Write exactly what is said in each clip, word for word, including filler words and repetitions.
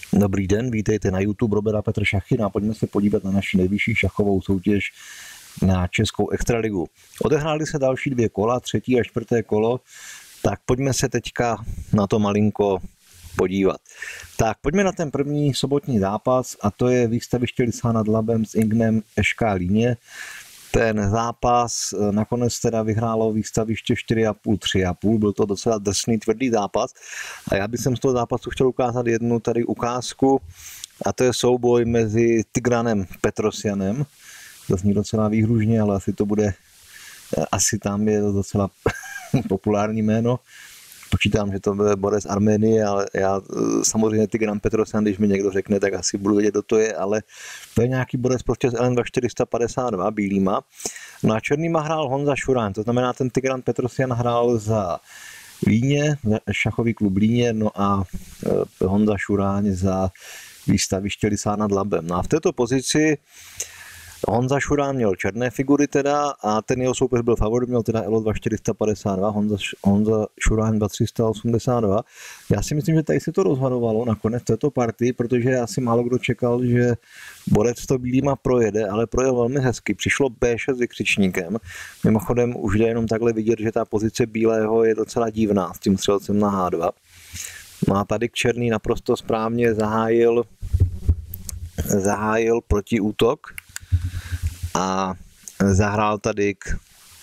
Dobrý den, vítejte na YouTube Robert a Petr Šachy. No a pojďme se podívat na naši nejvyšší šachovou soutěž na Českou extraligu. Odehrály se další dvě kola, třetí a čtvrté kolo, tak pojďme se teďka na to malinko podívat. Tak pojďme na ten první sobotní zápas a to je výstaviště Lysá nad Labem s Ignem Š K Líně. Ten zápas nakonec teda vyhrálo výstaviště čtyři a půl, tři a půl, byl to docela drsný, tvrdý zápas a já bych z toho zápasu chtěl ukázat jednu tady ukázku a to je souboj mezi Tigranem Petrosjanem, to zní docela výhružně, ale asi to bude, asi tam je to docela populární jméno. Počítám, že to bude borec z Arménie, ale já samozřejmě Tigran Petrosjan, když mi někdo řekne, tak asi budu vědět, kdo to je, ale to je nějaký borec prostě z L N dva čtyři sta padesát dva, bílýma. No a černýma hrál Honza Šuráň, to znamená, ten Tigran Petrosjan hrál za Líně, šachový klub Líně, no a Honza Šuráň za výstaviště Lysá nad Labem. No a v této pozici Honza Šuráň měl černé figury teda a ten jeho soupeř byl favorit, měl teda Elo dva čtyři sta padesát dva, Honza, Honza Šuráň dva tři sta osmdesát dva. Já si myslím, že tady se to rozhodovalo nakonec této partii, protože asi málo kdo čekal, že borec to bílýma projede, ale projel velmi hezky. Přišlo bé šest s vykřičníkem. Mimochodem už jde jenom takhle vidět, že ta pozice bílého je docela divná s tím střelcem na há dva. No a tady černý naprosto správně zahájil, zahájil protiútok a zahrál tady k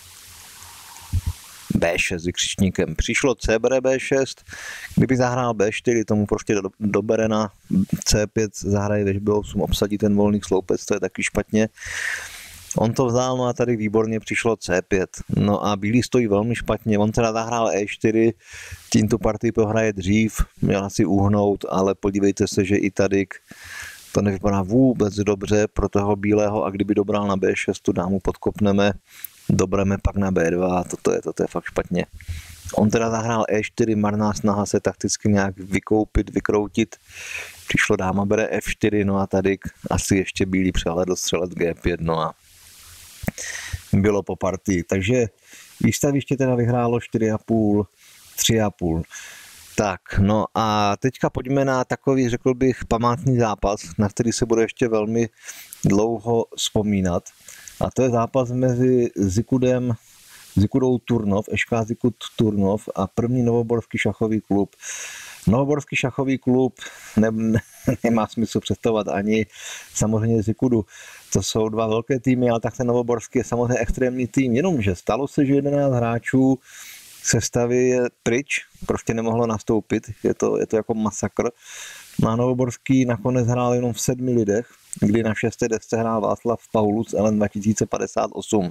bé šest s vykřičníkem. Přišlo C bere bé šest, kdyby zahrál bé čtyři, tomu prostě dobere na C pět, zahraje věž bé osm, obsadí ten volný sloupec, to je taky špatně. On to vzal, no a tady výborně přišlo C pět. No a bílý stojí velmi špatně, on teda zahrál E čtyři, tím tu partii prohraje dřív, měl asi uhnout, ale podívejte se, že i tady to nevypadá vůbec dobře pro toho bílého a kdyby dobral na bé šest, tu dámu podkopneme, dobreme pak na bé dva, toto je, toto je fakt špatně. On teda zahrál E čtyři, marná snaha se takticky nějak vykoupit, vykroutit, přišlo dáma bere F čtyři, no a tady asi ještě bílý přehledl střelec G pět, no a bylo po partii. Takže výstaviště teda vyhrálo čtyři a půl, tři a půl. Tak, no a teďka pojďme na takový, řekl bych, památný zápas, na který se bude ještě velmi dlouho vzpomínat. A to je zápas mezi Zikudem, Zikudou Turnov, Š K Zikud Turnov a první novoborský šachový klub. Novoborský šachový klub ne, ne, nemá smysl představovat ani samozřejmě Zikudu. To jsou dva velké týmy, ale tak ten novoborský je samozřejmě extrémní tým. Jenomže stalo se, že jedenáct hráčů sestavy je pryč, prostě nemohlo nastoupit, je to, je to jako masakr. Na Novoborský nakonec hrál jenom v sedmi lidech, kdy na šesté desce hrál Václav Paulus L N dva tisíce padesát osm.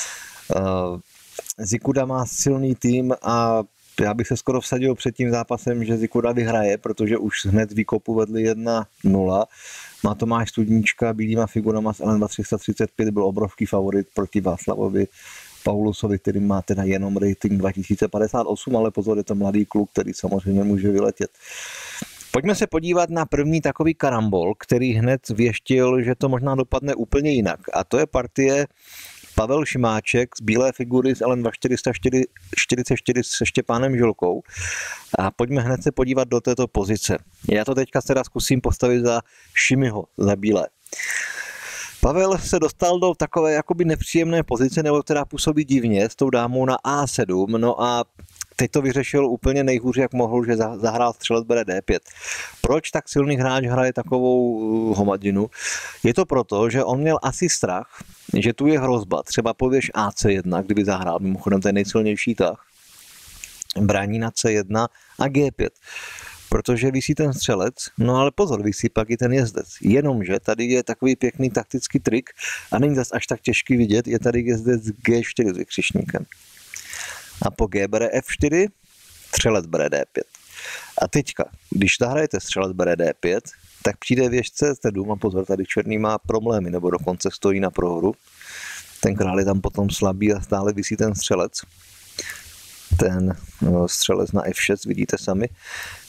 Zikuda má silný tým a já bych se skoro vsadil před tím zápasem, že Zikuda vyhraje, protože už hned z výkopu vedli jedna nula. Má Tomáš Studnička bílýma figurama z L N dva tři sta třicet pět, byl obrovský favorit proti Václavovi Paulusovi, který má teda jenom rating dva tisíce padesát osm, ale pozor, je to mladý kluk, který samozřejmě může vyletět. Pojďme se podívat na první takový karambol, který hned věštil, že to možná dopadne úplně jinak. A to je partie Pavel Šimáček z bílé figury z L N dva čtyři sta čtyřicet čtyři se Štěpánem Žilkou. A pojďme hned se podívat do této pozice. Já to teďka teda zkusím postavit za Šimiho, za bílé. Pavel se dostal do takové jakoby nepříjemné pozice, nebo která působí divně, s tou dámou na A sedm, no a teď to vyřešil úplně nejhůř, jak mohl, že zahrál střelec bere D pět. Proč tak silný hráč hraje takovou homadinu? Je to proto, že on měl asi strach, že tu je hrozba, třeba pověš A C jedna, kdyby zahrál, mimochodem ten nejsilnější tah, brání na C jedna a G pět. Protože visí ten střelec, no ale pozor, visí pak i ten jezdec. Jenomže tady je takový pěkný taktický trik a není zas až tak těžký vidět, je tady jezdec G čtyři s vykřičníkem. A po G bere F čtyři, střelec bere D pět. A teďka, když zahrajete střelec bere D pět, tak přijde věž C sedm a pozor, tady černý má problémy, nebo dokonce stojí na prohru. Ten král je tam potom slabý a stále visí ten střelec. Ten no, střelec na F šest, vidíte sami.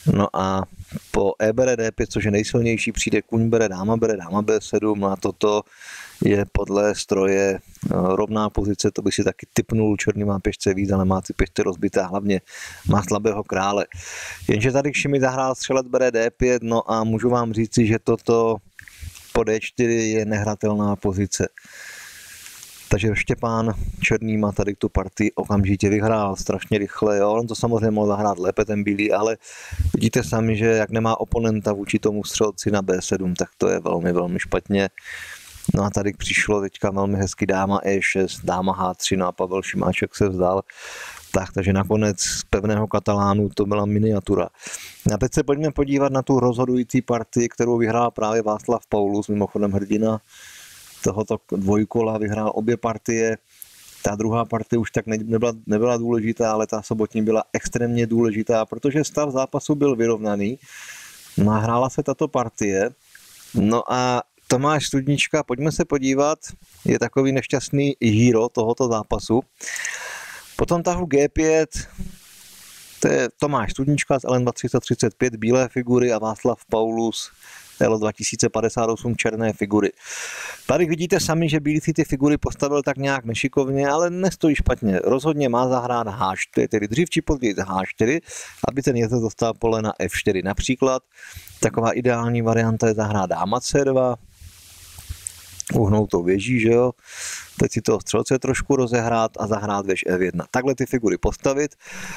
No a po E bere D pět, což je nejsilnější, přijde kůň bere, dáma bere, dáma B sedm, no a toto je podle stroje rovná pozice, to by si taky tipnul, černý má pěšce víc, ale má ty pěšce rozbité, hlavně má slabého krále. Jenže tady Kšimi zahrál střelec bere D pět, no a můžu vám říci, že toto po D čtyři je nehratelná pozice. Takže Štěpán Černý má tady tu partii okamžitě vyhrál, strašně rychle, jo. On to samozřejmě mohl zahrát lépe ten bílý, ale vidíte sami, že jak nemá oponenta vůči tomu střelci na B sedm, tak to je velmi, velmi špatně. No a tady přišlo teďka velmi hezky dáma E šest, dáma H tři, no a Pavel Šimáček se vzdal. Tak, takže nakonec z pevného Katalánu to byla miniatura. A teď se pojďme podívat na tu rozhodující partii, kterou vyhrál právě Václav Paulus, mimochodem hrdina tohoto dvojkola, vyhrál obě partie. Ta druhá partie už tak nebyla, nebyla důležitá, ale ta sobotní byla extrémně důležitá, protože stav zápasu byl vyrovnaný. Nahrála se tato partie. No a Tomáš Studnička, pojďme se podívat, je takový nešťastný hero tohoto zápasu. Potom tahu G pět, to je Tomáš Studnička z L N dva tři set třicet pět, bílé figury, a Václav Paulus L dva tisíc padesát osm, černé figury. Tady vidíte sami, že bílý si ty figury postavil tak nějak nešikovně, ale nestojí špatně. Rozhodně má zahrát H čtyři, tedy dřív či později H čtyři, aby ten jezdec dostal pole na F čtyři. Například taková ideální varianta je zahrát dáma C dva, uhnout tou věží, že jo. Teď si toho střelce trošku rozehrát a zahrát věž F jedna. Takhle ty figury postavit.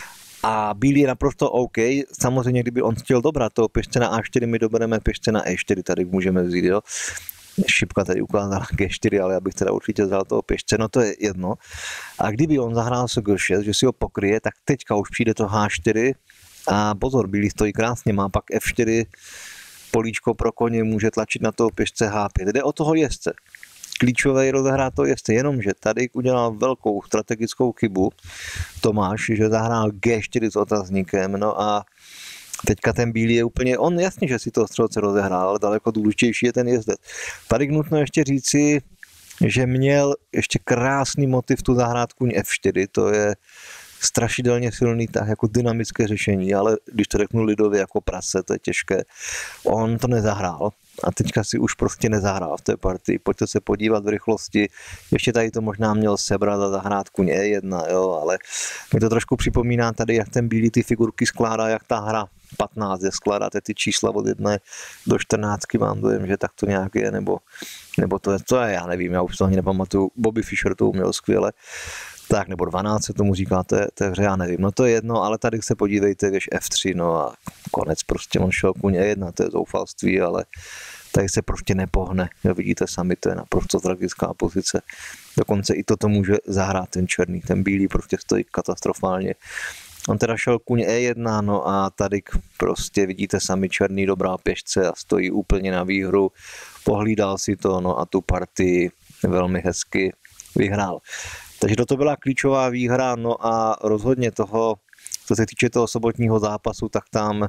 A bílý je naprosto OK. Samozřejmě, kdyby on chtěl dobrat toho pěšce na A čtyři, my dobereme pěšce na E čtyři, tady můžeme vzít, jo. Šipka tady ukázala G čtyři, ale já bych teda určitě vzal toho pěšce, no to je jedno. A kdyby on zahrál se G šest, že si ho pokryje, tak teďka už přijde to H čtyři a pozor, bílý stojí krásně, má pak F čtyři, políčko pro koně, může tlačit na toho pěšce H pět. Jde o toho jezdce. Klíčové je rozehrát to jezdce, jenomže tady udělal velkou strategickou chybu Tomáš, že zahrál G čtyři s otazníkem, no a teďka ten bílý je úplně, on jasně, že si toho střelce rozehrál, ale daleko důležitější je ten jezdec. Tady nutno ještě říci, že měl ještě krásný motiv tu zahrát kůň F čtyři, to je strašidelně silný tah, jako dynamické řešení, ale když to řeknu lidově jako prase, to je těžké. On to nezahrál a teďka si už prostě nezahrál v té partii. Pojďte se podívat v rychlosti, ještě tady to možná měl sebrat a zahrát kůň E jedna, jo, ale mi to trošku připomíná tady, jak ten bílý ty figurky skládá, jak ta hra patnáct, je skládáte ty čísla od jedné do čtrnáctky, mám dojem, že tak to nějak je, nebo, nebo to je, to je, já nevím, já už to ani nepamatuju, Bobby Fischer to uměl skvěle. Tak, nebo dvanáct se tomu říká, to je, to je hře, já nevím, no to je jedno, ale tady se podívejte, věž F tři, no a konec, prostě on šel kůň E jedna, to je zoufalství, ale tady se prostě nepohne, jo, vidíte sami, to je naprosto tragická pozice, dokonce i toto může zahrát ten černý, ten bílý prostě stojí katastrofálně. On teda šel kůň E jedna, no a tady prostě vidíte sami černý dobrá pěšce a stojí úplně na výhru, pohlídal si to, no a tu partii velmi hezky vyhrál. Takže toto byla klíčová výhra, no a rozhodně toho, co se týče toho sobotního zápasu, tak tam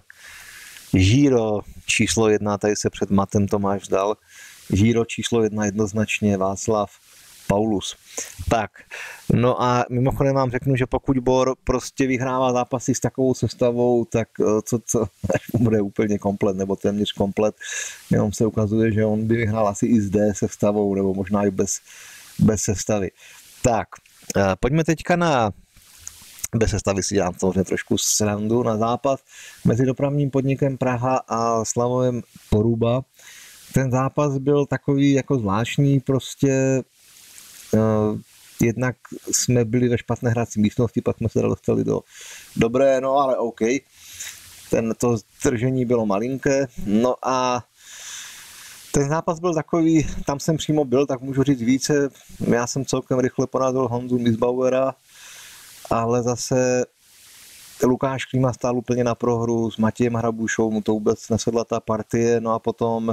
hero číslo jedna, tady se před matem Tomáš vzdal, hero číslo jedna jednoznačně Václav Paulus. Tak, no a mimochodem vám řeknu, že pokud Bor prostě vyhrává zápasy s takovou sestavou, tak co, co bude úplně komplet, nebo téměř komplet, jenom se ukazuje, že on by vyhrál asi i s D sestavou, nebo možná i bez, bez sestavy. Tak, pojďme teďka na, bez sestavy si dělám samozřejmě trošku srandu, na zápas mezi Dopravním podnikem Praha a Slavovem Poruba. Ten zápas byl takový jako zvláštní, prostě uh, jednak jsme byli ve špatné hrací místnosti, pak jsme se dostali do dobré, no ale OK. Ten, to zdržení bylo malinké, no a ten zápas byl takový, tam jsem přímo byl, tak můžu říct více. Já jsem celkem rychle porazil Honzu Misbauera, ale zase Lukáš Klíma stál úplně na prohru s Matějem Hrabušou, mu to vůbec nesedla ta partie, no a potom,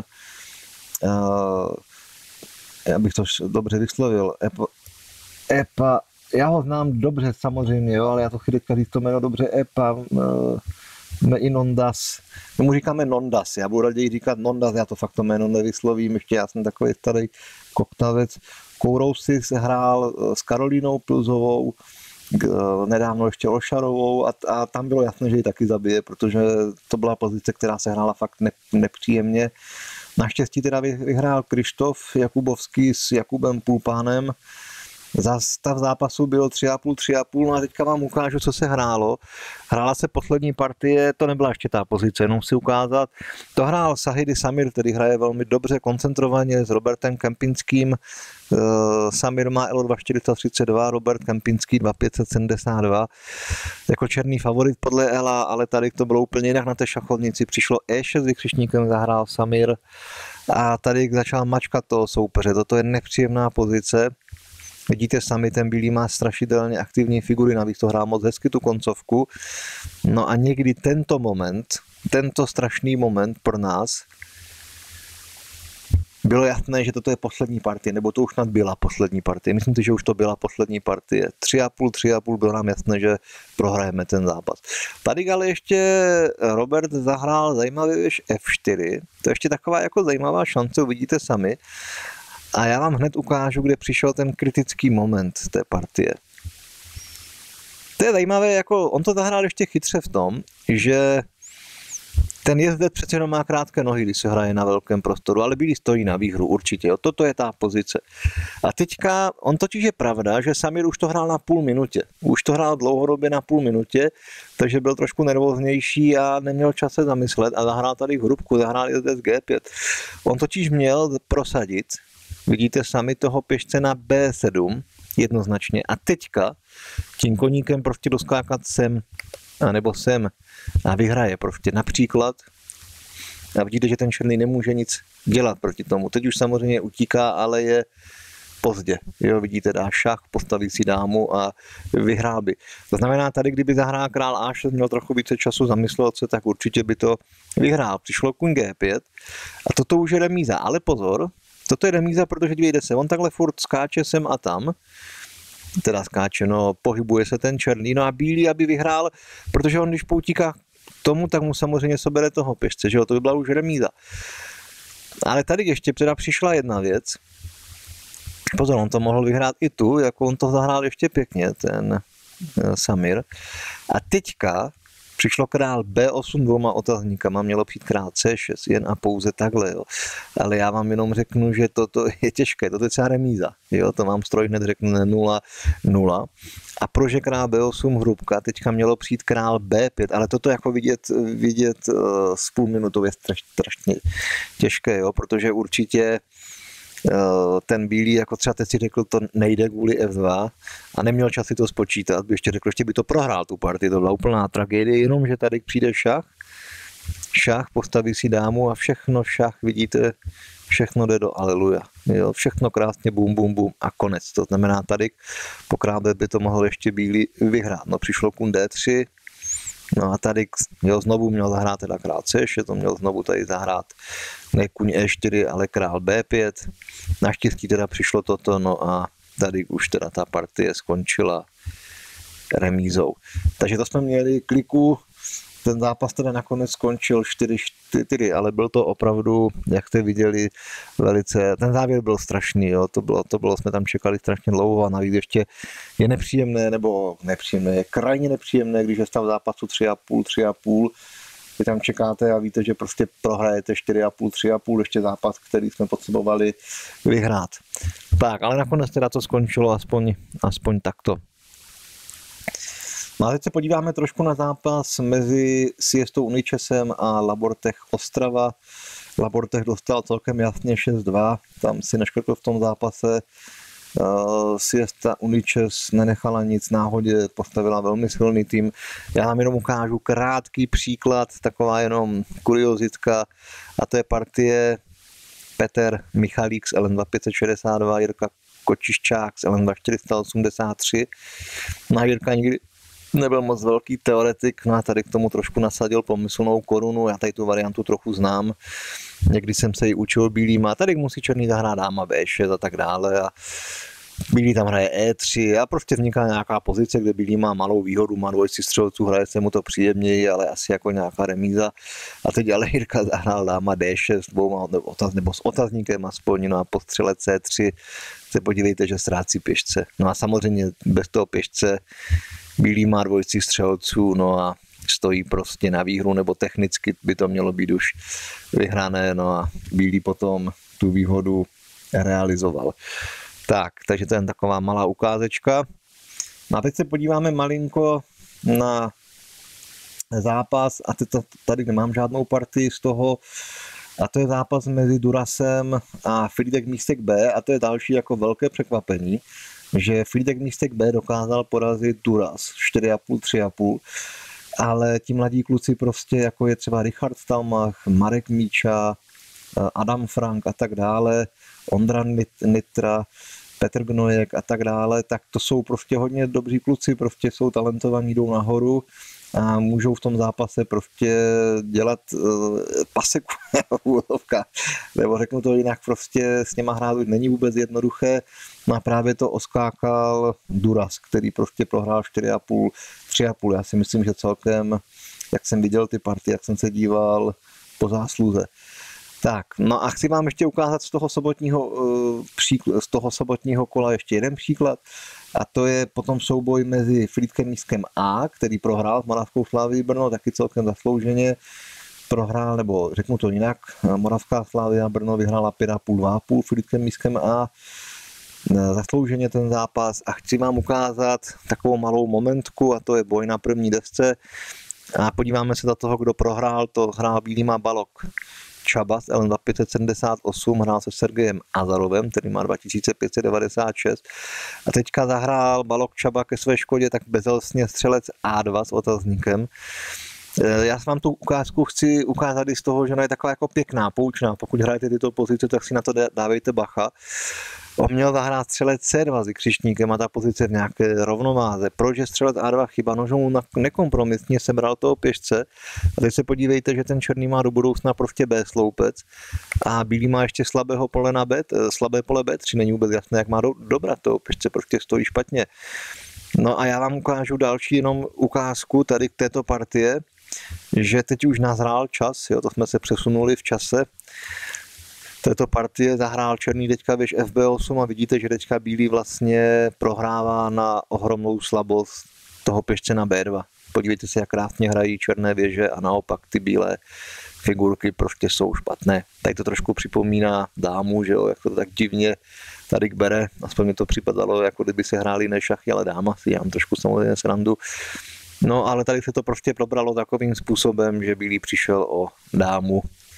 uh, já bych to dobře vyslovil, Epa, Epa, já ho znám dobře samozřejmě, jo, ale já to chci teďka říct to jméno dobře, Epa, uh, i Nondas, my mu říkáme Nondas, já budu raději říkat Nondas, já to fakt to jméno nevyslovím, ještě já jsem takový starý koktavec. Kourous si hrál s Karolínou Pilzovou, nedávno ještě Olšarovou a, a tam bylo jasné, že ji taky zabije, protože to byla pozice, která se hrála fakt ne, nepříjemně. Naštěstí teda vyhrál Krištof Jakubovský s Jakubem Pulpánem. Za stav zápasu bylo tři a půl, tři a půl, no a teďka vám ukážu, co se hrálo. Hrála se poslední partie, to nebyla ještě ta pozice, jenom si ukázat. To hrál Sahidi Samir, který hraje velmi dobře, koncentrovaně s Robertem Kempinským. Samir má elo dva čtyři tři dva, Robert Kempinský dva pět sedmdesát dva. Jako černý favorit podle Ela, ale tady to bylo úplně jinak na té šachovnici. Přišlo E šest s vykřičníkem, zahrál Samir a tady začal mačkat toho soupeře. Toto je nepříjemná pozice. Vidíte sami, ten bílý má strašidelně aktivní figury, navíc to hrá moc hezky tu koncovku. No a někdy tento moment, tento strašný moment pro nás, bylo jasné, že toto je poslední partie, nebo to už snad byla poslední partie. Myslím si, že už to byla poslední partie. Tři a půl, tři a půl bylo nám jasné, že prohrajeme ten zápas. Tady ale ještě Robert zahrál zajímavě věž F čtyři. To je ještě taková jako zajímavá šance, uvidíte sami. A já vám hned ukážu, kde přišel ten kritický moment té partie. To je zajímavé, jako on to zahrál ještě chytře v tom, že ten jezdec přece jenom má krátké nohy, když se hraje na velkém prostoru, ale bílý stojí na výhru určitě, jo. Toto je ta pozice. A teďka, on totiž je pravda, že Samir už to hrál na půl minutě. Už to hrál dlouhodobě na půl minutě, takže byl trošku nervóznější a neměl čas se zamyslet a zahrál tady hrubku, zahrál jezdec G pět. On totiž měl prosadit, vidíte sami, toho pěšce na B sedm, jednoznačně. A teďka tím koníkem prostě doskákat sem, anebo sem a vyhraje prostě například. A vidíte, že ten černý nemůže nic dělat proti tomu. Teď už samozřejmě utíká, ale je pozdě. Jo, vidíte, dá šach, postaví si dámu a vyhrál by. To znamená, tady, kdyby zahrál král A šest, měl trochu více času zamyslet se, tak určitě by to vyhrál. Přišlo kůň G pět a toto už je remíza. Ale pozor, toto je remíza, protože dívejte se, on takhle furt skáče sem a tam, teda skáče, no, pohybuje se ten černý, no a bílý, aby vyhrál, protože on, když poutíká k tomu, tak mu samozřejmě sobere toho pěšce, že jo, to by byla už remíza. Ale tady ještě teda přišla jedna věc, pozor, on to mohl vyhrát i tu, jako on to zahrál ještě pěkně, ten Samir. A teďka přišlo král B osm dvouma otazníkama, mělo přijít král C šest, jen a pouze takhle, jo. Ale já vám jenom řeknu, že toto je těžké, toto je celá remíza, jo, to vám stroj hned řekne nula nula. A prože král B osm hrubka, teďka mělo přijít král B pět, ale toto jako vidět, vidět uh, s půl minutou je strašně těžké, jo, protože určitě ten bílý, jako třeba teď si řekl, to nejde kvůli F dva a neměl čas si to spočítat, by ještě řekl, ještě by to prohrál tu partii, to byla úplná tragédie, jenom že tady přijde šach, šach, postaví si dámu a všechno šach, vidíte, všechno jde do aleluja, jo, všechno krásně bum, bum, bum a konec, to znamená tady po krále by to mohl ještě bílý vyhrát, no přišlo kůň D tři, no a tady jo, znovu měl zahrát teda král C šest, to měl znovu tady zahrát ne kůň E čtyři, ale král B pět. Naštěstí teda přišlo toto, no a tady už teda ta partie skončila remízou. Takže to jsme měli kliku, ten zápas teda nakonec skončil čtyři čtyři, ale byl to opravdu, jak jste viděli, velice, ten závěr byl strašný, jo, to bylo, to bylo, jsme tam čekali strašně dlouho a navíc ještě je nepříjemné, nebo nepříjemné, je krajně nepříjemné, když je stav zápasu tři a půl, tři a půl, vy tam čekáte a víte, že prostě prohrajete čtyři a půl, tři a půl, ještě zápas, který jsme potřebovali vyhrát. Tak, ale nakonec teda to skončilo aspoň, aspoň takto. No a teď se podíváme trošku na zápas mezi Siestou Uničesem a Labortech Ostrava. Labortech dostal celkem jasně šest dva, tam si neškrtl v tom zápase. Uh, Siesta Uničes nenechala nic náhodě, postavila velmi silný tým. Já vám jenom ukážu krátký příklad, taková jenom kuriozitka, a to je partie Petr Michalík z L N dva pět set šedesát dva, Jirka Kočiščák z L N dva čtyři sta osmdesát tři. Na Jirka nikdy nebyl moc velký teoretik, no a tady k tomu trošku nasadil pomyslnou korunu, já tady tu variantu trochu znám, někdy jsem se ji učil bílýma, tady musí černý zahrát dáma B šest a tak dále a Bílý tam hraje E tři a prostě vzniká nějaká pozice, kde Bílý má malou výhodu, má dvojici střelců, hraje se mu to příjemněji, ale asi jako nějaká remíza. A teď ale Jirka zahrál dáma D šest dvouma, nebo, otaz, nebo s otazníkem aspoň, no a po střele C tři se podívejte, že ztrácí pěšce. No a samozřejmě bez toho pěšce Bílý má dvojici střelců, no a stojí prostě na výhru, nebo technicky by to mělo být už vyhrané, no a Bílý potom tu výhodu realizoval. Tak, takže to je taková malá ukázečka. No a teď se podíváme malinko na zápas, a teď tady nemám žádnou partii z toho, a to je zápas mezi Durasem a Frýdek Místek B, a to je další jako velké překvapení, že Frýdek Místek B dokázal porazit Duras čtyři a půl, tři a půl, ale ti mladí kluci prostě, jako je třeba Richard Stalmach, Marek Míča, Adam Frank a tak dále, Ondra Nitra, Petr Gnojek a tak dále, tak to jsou prostě hodně dobří kluci, prostě jsou talentovaní, jdou nahoru a můžou v tom zápase prostě dělat uh, paseku, nebo řeknu to jinak, prostě s něma hrát už není vůbec jednoduché. No a právě to oskákal Duras, který prostě prohrál čtyři a půl, tři a půl. Já si myslím, že celkem, jak jsem viděl ty partie, jak jsem se díval, po zásluze. Tak, no a chci vám ještě ukázat z toho sobotního, z toho sobotního kola ještě jeden příklad, a to je potom souboj mezi Frýdkem Místkem A, který prohrál s Moravskou Slavií Brno, taky celkem zaslouženě prohrál, nebo řeknu to jinak, Moravská Slavia Brno vyhrála pět a půl, dva a půl Frýdkem Místkem A, zaslouženě ten zápas, a chci vám ukázat takovou malou momentku, a to je boj na první desce, a podíváme se do toho, kdo prohrál, to hrál Bílý má Balok Čaba z L N dva pět set sedmdesát osm, hrál se Sergejem Azarovem, který má dva tisíce pět set devadesát šest, a teďka zahrál Balok Čaba ke své škodě tak bezelsně střelec A dva s otazníkem. Já vám tu ukázku chci ukázat i z toho, že ona je taková jako pěkná, poučná. Pokud hrajete tyto pozice, tak si na to dávejte bacha. On měl zahrát střelec C dva s křištníkem a ta pozice v nějaké rovnováze. Proč je střelec A dva chyba? No, že mu nekompromisně sebral toho pěšce. A teď se podívejte, že ten černý má do budoucna prostě B sloupec a Bílý má ještě slabého pole na B, slabé pole B tři. Není vůbec jasné, jak má do, dobrat toho pěšce, prostě stojí špatně. No a já vám ukážu další jenom ukázku tady k této partie, že teď už nazrál čas, jo, to jsme se přesunuli v čase. Této partie zahrál černý teďka věž F B osm a vidíte, že teďka Bílý vlastně prohrává na ohromnou slabost toho pěšce na B dva. Podívejte se, jak krásně hrají černé věže a naopak ty bílé figurky prostě jsou špatné. Tady to trošku připomíná dámu, že jo, jak to tak divně tady bere, aspoň mi to připadalo, jako kdyby se hráli ne šachy, ale dáma, si dělám trošku samozřejmě srandu. No ale tady se to prostě probralo takovým způsobem, že Bílý přišel o dámu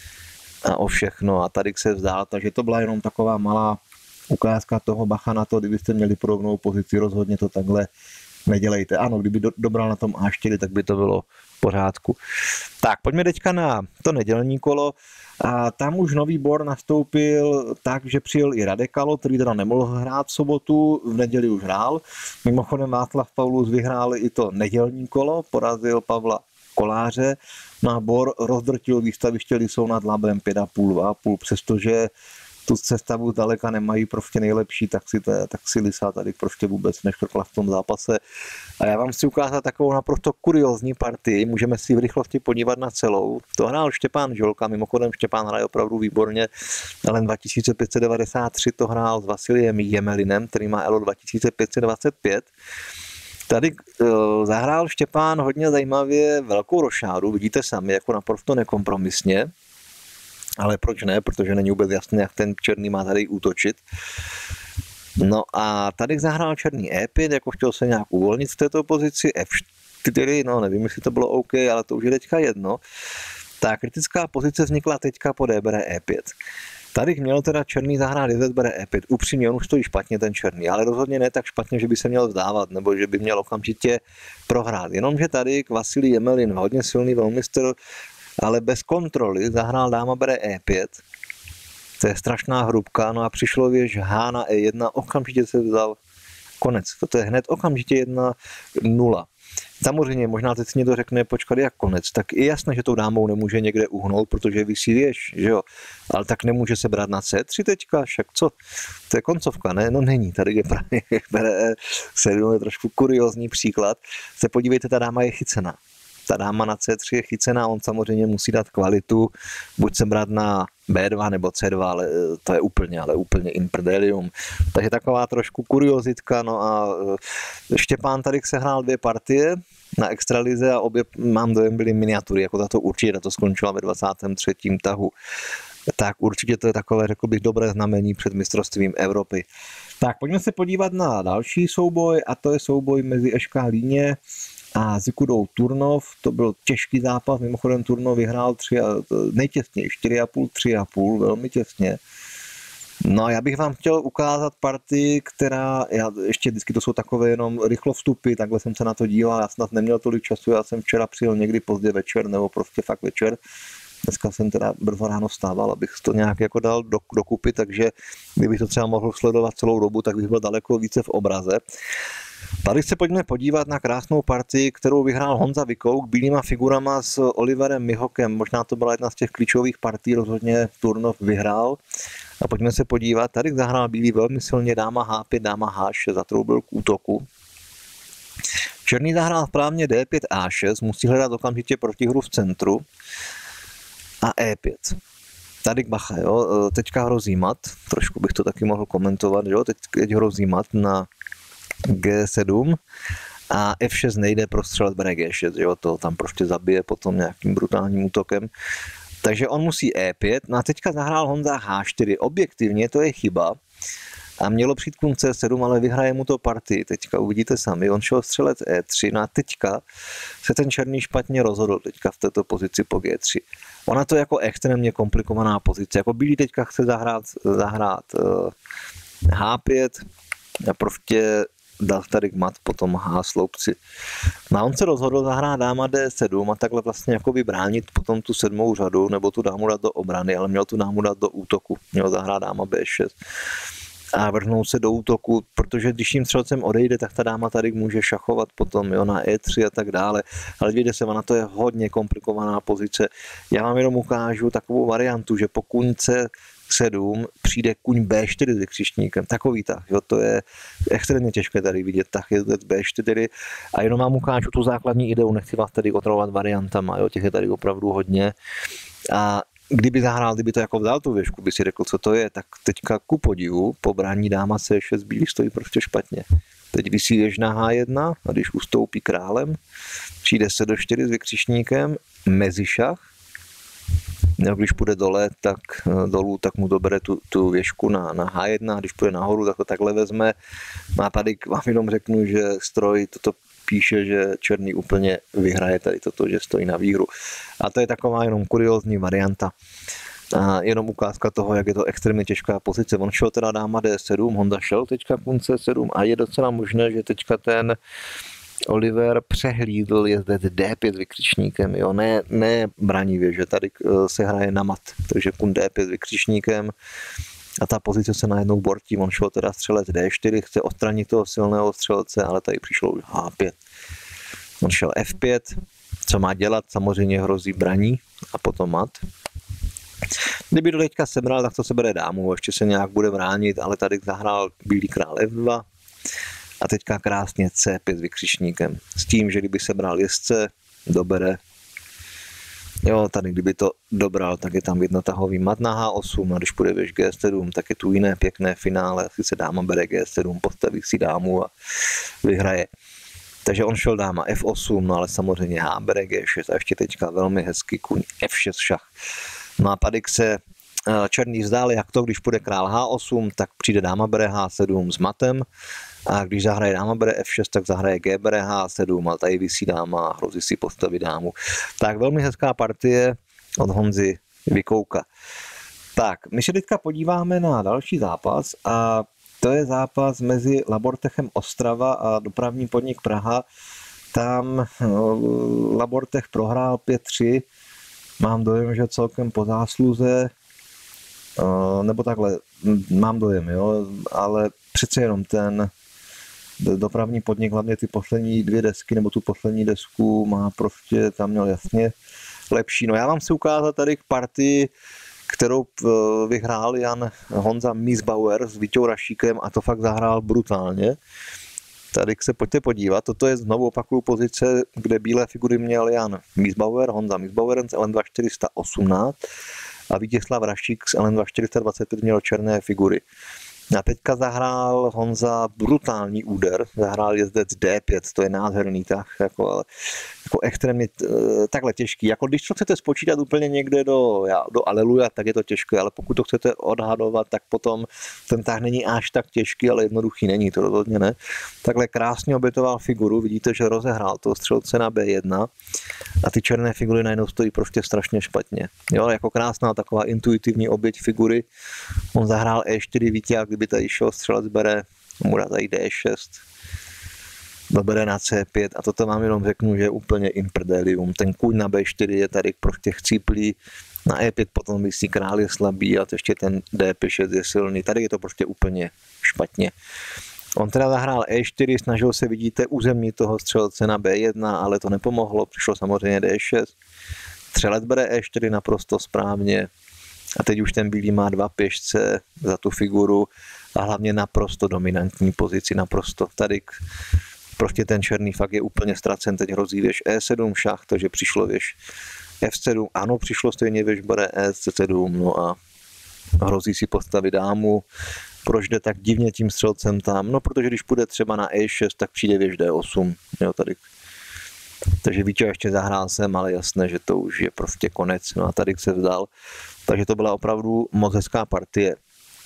a o všechno a tady se vzdál, takže to byla jenom taková malá ukázka toho, bacha na to, kdybyste měli podobnou pozici, rozhodně to takhle nedělejte. Ano, kdyby do, dobral na tom A čtyři, tak by to bylo v pořádku. Tak, pojďme teďka na to nedělní kolo. A tam už nový bor nastoupil tak, že přijel i Radekalo, který teda nemohl hrát v sobotu, v neděli už hrál. Mimochodem Václav Paulus vyhrál i to nedělní kolo, porazil Pavla Koláře. No a bor rozdrtil výstaviště Lisou nad Labem pět a půl, dva a půl, přestože tu sestavu zdaleka nemají prostě nejlepší, tak si, to, tak si Lisa tady prostě vůbec neškrkla v tom zápase. A já vám chci ukázat takovou naprosto kuriózní partii, můžeme si v rychlosti podívat na celou. To hrál Štěpán Žolka, mimochodem Štěpán hraje opravdu výborně, L N dva tisíce pět set devadesát tři to hrál s Vasiliem Jemelinem, který má L O dva tisíce pět set dvacet pět. Tady uh, zahrál Štěpán hodně zajímavě velkou rošádu, vidíte sami, jako naprosto nekompromisně. Ale proč ne, protože není vůbec jasné, jak ten černý má tady útočit. No a tady zahrál černý E pět, jako chtěl se nějak uvolnit v této pozici, F čtyři, no nevím, jestli to bylo OK, ale to už je teďka jedno. Ta kritická pozice vznikla teďka po D bere E pět. Tady měl teda černý zahrát D bere E pět, upřímně, on už stojí špatně ten černý, ale rozhodně ne tak špatně, že by se měl vzdávat, nebo že by měl okamžitě prohrát. Jenomže tady k Vasilij Jemelin, hodně silný velmistr, ale bez kontroly zahrál dáma bere E pět. To je strašná hrubka, no a přišlo věž H na E jedna, okamžitě se vzal konec. Toto je hned okamžitě jedna nula. Samozřejmě, možná teď si někdo řekne, počkat, jak konec, tak je jasné, že tou dámou nemůže někde uhnout, protože visí věž, že jo, ale tak nemůže se brát na C tři teďka, však co, to je koncovka, ne, no není, tady je právě bere sedm, je trošku kuriózní příklad, se podívejte, ta dáma je chycená. Ta dáma na C tři je chycená, on samozřejmě musí dát kvalitu, buď se brát na B dva nebo C dva, ale to je úplně, ale úplně imperdelium. Takže taková trošku kuriozitka, no a Štěpán tady se hrál dvě partie na extralize a obě, mám dojem, byly miniatury, jako tato určitě, tato skončila ve dvacátém třetím tahu. Tak určitě to je takové, řekl bych, dobré znamení před mistrovstvím Evropy. Tak pojďme se podívat na další souboj a to je souboj mezi Š K Líně a Zikudou Turnov. To byl těžký zápas, mimochodem Turnov vyhrál tři, nejtěsněji, čtyři a půl, tři a půl, velmi těsně. No a já bych vám chtěl ukázat partii, která, já, ještě vždycky to jsou takové jenom rychlo vstupy, takhle jsem se na to díval, já snad neměl tolik času, já jsem včera přijel někdy pozdě večer, nebo prostě fakt večer. Dneska jsem teda brzo ráno stával, abych to nějak jako dal do, dokupy, takže kdybych to třeba mohl sledovat celou dobu, tak bych byl daleko více v obraze. Tady se pojďme podívat na krásnou partii, kterou vyhrál Honza Vikouk bílýma figurama s Oliverem Mihokem. Možná to byla jedna z těch klíčových partí, rozhodně Turnov vyhrál. A pojďme se podívat, tady zahrál bílý velmi silně, dáma H pět, dáma H šest, zatroubil k útoku. Černý zahrál správně D pět A šest, musí hledat okamžitě protihru v centru. A E pět. Tady bacha, jo, teďka hrozí mat, trošku bych to taky mohl komentovat, jo, teď, teď hrozí mat na G sedm a F šest nejde prostřelet, bere G šest, jo, to tam prostě zabije potom nějakým brutálním útokem. Takže on musí E pět, no a teďka zahrál Honza H čtyři, objektivně to je chyba a mělo přijít kůň C sedm, ale vyhraje mu to partii, teďka uvidíte sami, on šel střelec E tři, no a teďka se ten černý špatně rozhodl, teďka v této pozici po G tři. Ona to je jako extrémně komplikovaná pozice, jako bílý teďka chce zahrát, zahrát uh, H pět a prostě dal tady mat potom H sloupci. No a on se rozhodl zahrát dáma D sedm a takhle vlastně jako vybránit potom tu sedmou řadu, nebo tu dámu dát do obrany, ale měl tu dámu dát do útoku, měl zahrát dáma B šest a vrhnout se do útoku, protože když tím střelcem odejde, tak ta dáma tady může šachovat potom, jo, na E tři a tak dále, ale vidíte se, ona to je hodně komplikovaná pozice. Já vám jenom ukážu takovou variantu, že po kůň C sedm přijde kůň B čtyři s vykřičníkem, takový tah, jo, to je extrémně těžké tady vidět, tah je B čtyři a jenom vám ukážu tu základní ideu, nechci vás tady otravovat variantama, jo, těch je tady opravdu hodně a kdyby zahrál, kdyby to jako vzal tu věžku, by si řekl, co to je, tak teďka ku podivu po brání dáma C šest bílý stojí prostě špatně. Teď visí věž na H jedna a když ustoupí králem, přijde se do čtyři s vykřičníkem, mezišach, nebo když půjde dole, tak dolů, tak mu dobere tu, tu věžku na, na H jedna, a když půjde nahoru, tak to takhle vezme. A tady vám jenom řeknu, že stroj toto píše, že černý úplně vyhraje tady toto, že stojí na výhru. A to je taková jenom kuriózní varianta. A jenom ukázka toho, jak je to extrémně těžká pozice. On šel teda dáma D sedm, Honza šel teďka kůň C sedm a je docela možné, že teďka ten Oliver přehlídl jezdec D pět s vykřičníkem, jo, ne, ne braní věže, tady se hraje na mat, takže kůň D pět s vykřičníkem a ta pozice se najednou bortí, on šel teda střelec D čtyři, chce odstranit toho silného střelce, ale tady přišlo už H pět. On šel F pět, co má dělat, samozřejmě hrozí braní a potom mat. Kdyby to teďka sebral, tak to se bere dámu, ještě se nějak bude bránit, ale tady zahrál bílý král F dva a teďka krásně C pět s vykřičníkem. S tím, že kdyby sebral jezdce, dobere. Jo, tady kdyby to dobral, tak je tam jednotahový mat na H osm a když půjde věž G sedm, tak je tu jiné pěkné finále. Sice dáma bere G sedm, postaví si dámu a vyhraje. Takže on šel dáma F osm, no ale samozřejmě H bere G šest a ještě teďka velmi hezký kůň F šest šach. No a Padik se černý vzdál, jak to, když půjde král H osm, tak přijde dáma bere H sedm s matem a když zahraje dáma bere F šest, tak zahraje G bere H sedm, ale tady visí dáma a hrozí si postavit dámu. Tak velmi hezká partie od Honzy Vikouka. Tak, my se teďka podíváme na další zápas a to je zápas mezi Labortechem Ostrava a Dopravní podnik Praha. Tam Labortech prohrál pět tři, mám dojem, že celkem po zásluze, nebo takhle, mám dojem, jo, ale přece jenom ten dopravní podnik, hlavně ty poslední dvě desky, nebo tu poslední desku má prostě, tam měl jasně lepší. No já vám chci ukázat tady k partii, kterou vyhrál Jan Honza Miesbauer s Víťou Rašíkem a to fakt zahrál brutálně. Tady se pojďte podívat, toto je znovu opakuju pozice, kde bílé figury měl Jan Miesbauer, Honza Miesbauer z L N dva čtyři osmnáct a Vítězslav Rašík z L N dva čtyři dvacet pět měl černé figury. A teďka zahrál Honza brutální úder, zahrál jezdec D pět, to je nádherný tah, jako, ale, jako extrémně takhle těžký. Jako když to chcete spočítat úplně někde do, do aleluja, tak je to těžké, ale pokud to chcete odhadovat, tak potom ten tah není až tak těžký, ale jednoduchý není, to rozhodně ne. Takhle krásně obětoval figuru, vidíte, že rozehrál toho střelce na B jedna a ty černé figury najednou stojí prostě strašně špatně. Jo, jako krásná taková intuitivní oběť figury, on zahrál E čtyři vítěz, kdyby tady šel střelec, bere, mu dá tady D šest, dobere na C pět a toto vám jenom řeknu, že je úplně imperdelium. Ten kůň na B čtyři je tady prostě chcíplý, na E pět potom vysí král je slabý a ještě ten D pět šest je silný. Tady je to prostě úplně špatně. On teda zahrál E čtyři, snažil se, vidíte, uzemnit toho střelce na B jedna, ale to nepomohlo, přišlo samozřejmě D šest. Střelec bere E čtyři naprosto správně. A teď už ten bílý má dva pěšce za tu figuru a hlavně naprosto dominantní pozici, naprosto. Tady prostě ten černý fakt je úplně ztracen, teď hrozí věž E sedm šach, takže přišlo věž F sedm, ano, přišlo stejně věž bere E sedm, no a hrozí si postavit dámu. Proč jde tak divně tím střelcem tam? No, protože když půjde třeba na E šest, tak přijde věž D osm, jo, tady. Takže Víťo ještě zahrál jsem, ale jasné, že to už je prostě konec, no a tady se vzdal. Takže to byla opravdu moc hezká partie.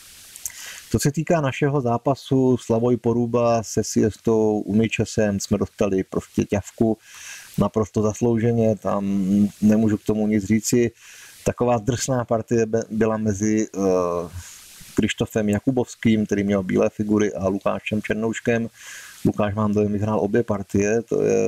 Co se týká našeho zápasu Slavoj Poruba se Siestou Uničesem, jsme dostali prostě ťavku naprosto zaslouženě, tam nemůžu k tomu nic říci. Taková drsná partie byla mezi uh, Krištofem Jakubovským, který měl bílé figury, a Lukášem Černouškem. Lukáš mám dojem vyhrál obě partie, to je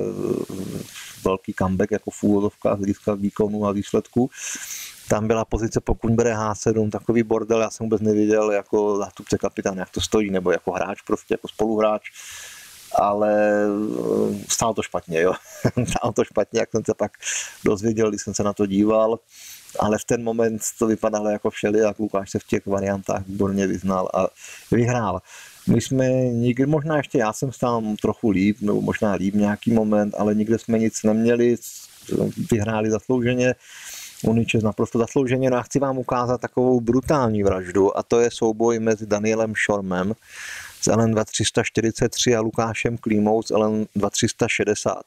velký comeback jako v úvodovkách z hlediska výkonu a výsledku. Tam byla pozice pokud bere H sedm, takový bordel, já jsem vůbec neviděl jako zástupce kapitána, jak to stojí, nebo jako hráč, prostě jako spoluhráč, ale stálo to špatně, jo. Stálo to špatně, jak jsem se pak dozvěděl, když jsem se na to díval, ale v ten moment to vypadalo jako všelijak, Lukáš se v těch variantách výborně vyznal a vyhrál. My jsme nikdy, možná ještě já jsem stál trochu líp, nebo možná líp nějaký moment, ale nikde jsme nic neměli, vyhráli zaslouženě, Uničes naprosto zaslouženě. No a chci vám ukázat takovou brutální vraždu a to je souboj mezi Danielem Šormem z L N dva tři čtyřicet tři a Lukášem Klímou z L N dva tři šedesát.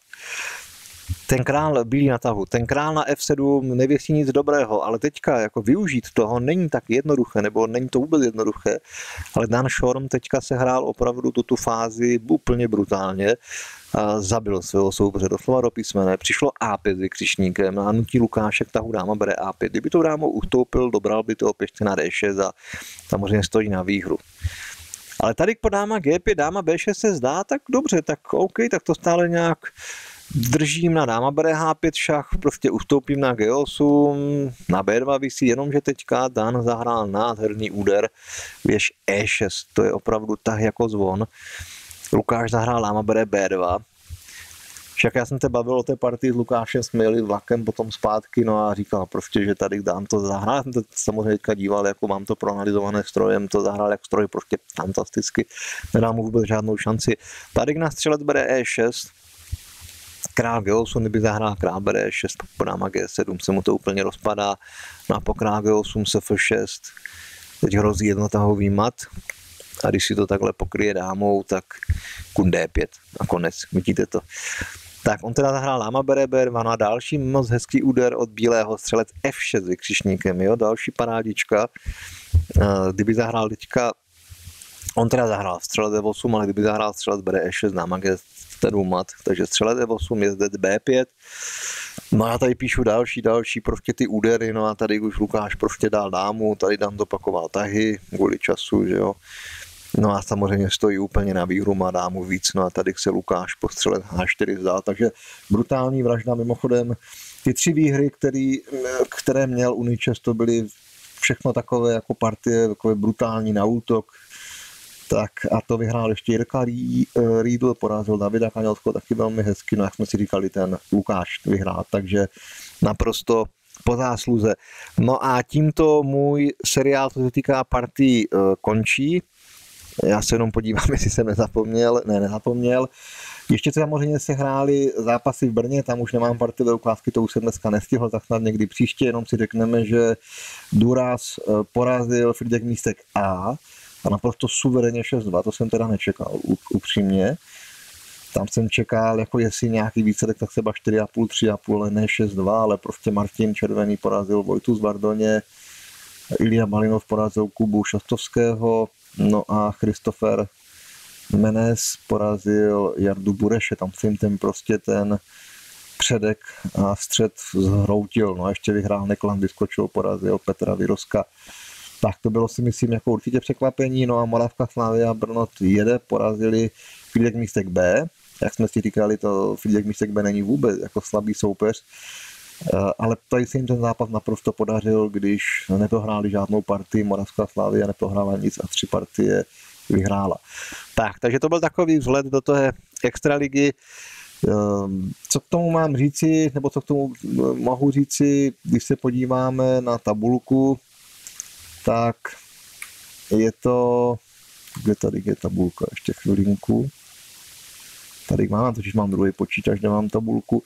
Ten král bílý na tahu, ten král na F sedm nevěsí nic dobrého, ale teďka jako využít toho není tak jednoduché, nebo není to vůbec jednoduché, ale Dan Šorm teďka se hrál opravdu tuto fázi úplně brutálně, a zabil svého soupeře doslova do písmene, přišlo A pět s vykřičníkem a nutí Lukáše k tahu dáma bere A pět. Kdyby to dámou ustoupil, dobral by toho pěšce na D šest a samozřejmě stojí na výhru. Ale tady po dáma G pět, dáma B šest se zdá, tak dobře, tak OK, tak to stále nějak držím na dáma bere H pět šach, prostě ustoupím na G osm, na B dva visí, jenomže teďka Dan zahrál nádherný úder, věž E šest, to je opravdu tah jako zvon. Lukáš zahrál dáma bere B dva. Však já jsem se bavil o té partii s Lukášem, jsme jeli vlakem potom zpátky, no a říkal prostě, že tady dám to zahrál. Já jsem to samozřejmě teďka díval, jako mám to proanalizované strojem, to zahrál jak stroj, prostě fantasticky, nedám mu vůbec žádnou šanci. Tady na střelec bere E šest, král G osm, kdyby zahrál král bere E šest, po dáma G sedm se mu to úplně rozpadá, no a po král G osm se F šest, teď hrozí jednotahový mat. A když si to takhle pokryje dámou, tak kun D pět a konec, vidíte to. Tak on teda zahrál dáma bere B dva, no a další moc hezký úder od bílého, střelec F šest s vykřičníkem, jo, další parádička. Kdyby zahrál teďka, on teda zahrál střelec D osm, ale kdyby zahrál střelec bere E šest, dáma G sedm mat, takže střelec D osm, jezdec B pět. No já tady píšu další, další prostě ty údery, no a tady už Lukáš prostě dal dámu, tady Dan dopakoval tahy kvůli času, že jo. No a samozřejmě stojí úplně na výhru, má dámu víc, no a tady se Lukáš po střele H čtyři vzdal, takže brutální vražda. Mimochodem ty tři výhry, který, které měl Uničes, to byly všechno takové jako partie, takové brutální na útok, tak a to vyhrál ještě Jirka Riedl, porazil Davida Kaňovského taky velmi hezky, no jak jsme si říkali, ten Lukáš vyhrál, takže naprosto po zásluze. No a tímto můj seriál, co se týká partí, končí. Já se jenom podívám, jestli jsem nezapomněl. Ne, nezapomněl. Ještě samozřejmě se hrály zápasy v Brně, tam už nemám partiové ukázky, to už jsem dneska nestihl, tak snad někdy příště, jenom si řekneme, že Duras porazil Frýdek Místek A a naprosto suverénně šest dva, to jsem teda nečekal, upřímně. Tam jsem čekal, jako jestli nějaký výsledek, tak třeba čtyři a půl, tři a půl, ne šest dva, ale prostě Martin Červený porazil Vojtu z Vardoně, Ilja Malinov porazil Kubu Šostovského, no a Christopher Menes porazil Jardu Bureše, tam jsem ten prostě ten předek a střed zhroutil, no a ještě vyhrál Neklan, vyskočil, porazil Petra Viroska. Tak to bylo si myslím jako určitě překvapení, no a Moravka Slavia Brno jede, porazili Frýdek Místek B, jak jsme si říkali, to Frýdek Místek B není vůbec jako slabý soupeř, ale tady se jim ten zápas naprosto podařil, když neprohráli žádnou partii, Moravská Slavia neprohrála nic a tři partie vyhrála. Tak, takže to byl takový vzhled do té extraligy. Co k tomu mám říci, nebo co k tomu mohu říci, když se podíváme na tabulku, tak je to, kde tady je tabulka, ještě chvilinku. Tady mám, totiž mám druhý počítač, kde mám tabulku.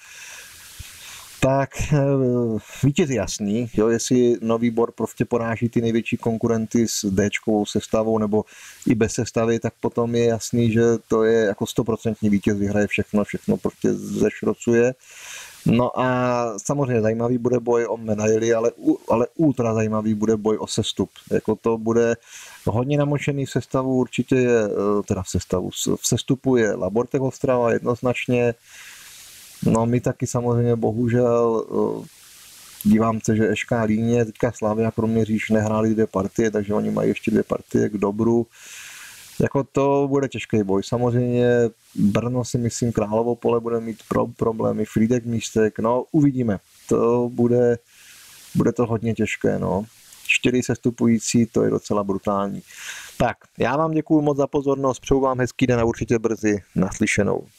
Tak vítěz jasný, jo, jestli Nový Bor prostě poráží ty největší konkurenty s D-čkovou sestavou nebo i bez sestavy, tak potom je jasný, že to je jako stoprocentní vítěz, vyhraje všechno, všechno prostě zešrocuje. No a samozřejmě zajímavý bude boj o medaily, ale, ale ultra zajímavý bude boj o sestup. Jako to bude hodně namočený v sestavu, určitě je, teda v sestavu, v sestupu je Labortech Ostrava jednoznačně. No my taky samozřejmě bohužel dívám se, že Eška Líně, teďka Slavia Kroměříž nehráli dvě partie, takže oni mají ještě dvě partie k dobru. Jako to bude těžký boj. Samozřejmě Brno si myslím, Královo Pole bude mít pro, problémy, Frýdek Místek, no uvidíme. To bude, bude to hodně těžké, no. Čtyři sestupující, to je docela brutální. Tak, já vám děkuju moc za pozornost, přeju vám hezký den a určitě brzy naslyšenou.